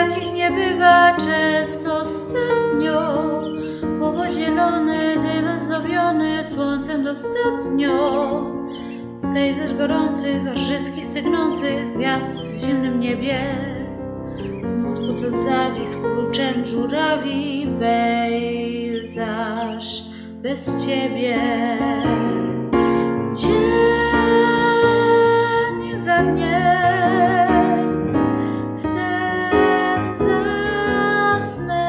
jakich nie bywa często ostatnio. Powo zielony, dym zdobiony, słońcem dostatnio. Pejzaż gorących, rżyskich stygnących gwiazd w zimnym niebie. Smutku co zawi, z kluczem żurawi, pejzaż bez ciebie. Dzień za dniem, sen za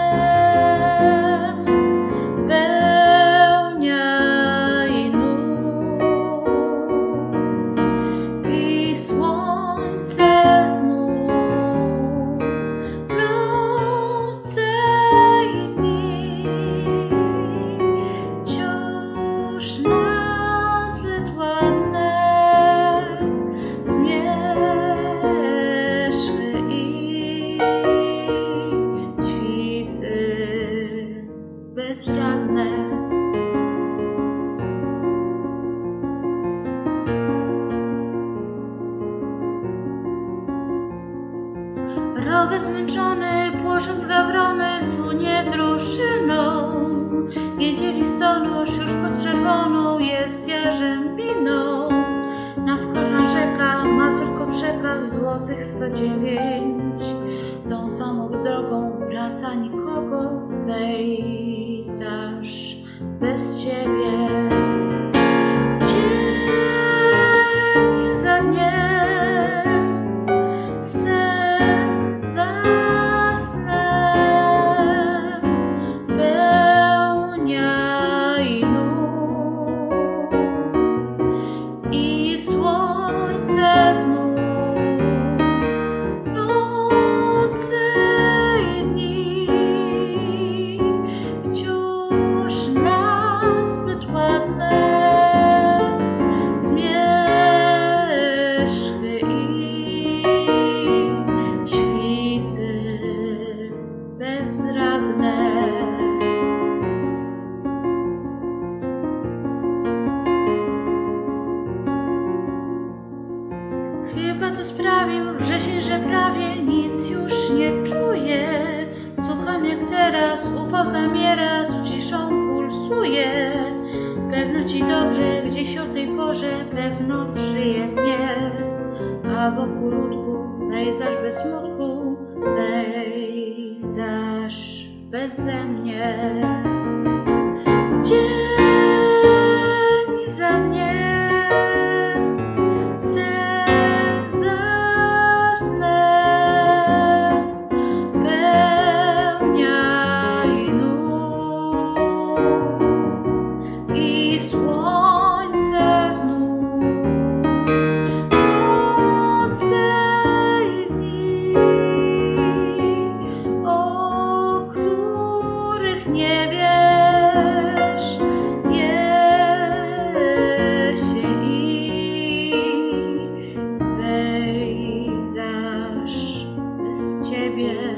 snem, pełnia i nut, i słońce znów, noce i dni, wciąż nazbyt ładne zmierzchy i ćwity bezradne. Rowy zmęczony, płosząc gawrony, słynie drużyną. Jedzie listonosz już pod czerwoną, jest jarzębiną. Naskorna rzeka ma tylko przekaz złotych 109. Tą samą drogą wraca nikogo, pejzaż bez ciebie. Dzień za dniem, sen za snem, pełnia i nut, i słońce znów, noce i dni, wciąż nazbyt ładne zmierzchy i ćwity bezradne. Chyba to sprawił wrzesień, że prawie nic już nie czuję. Słucham jak teraz upał zamiera, z ciszą pulsuje. Pewno ci dobrze gdzieś o tej porze, pewno przyjemnie. A wokół ludku pejzaż bez smutku, pejzaż beze mnie. Dzień za dniem, sen za snem, pełnia i nut, i słońce znów, noce i dni, o których nie wiesz, jesień i pejzaż bez ciebie.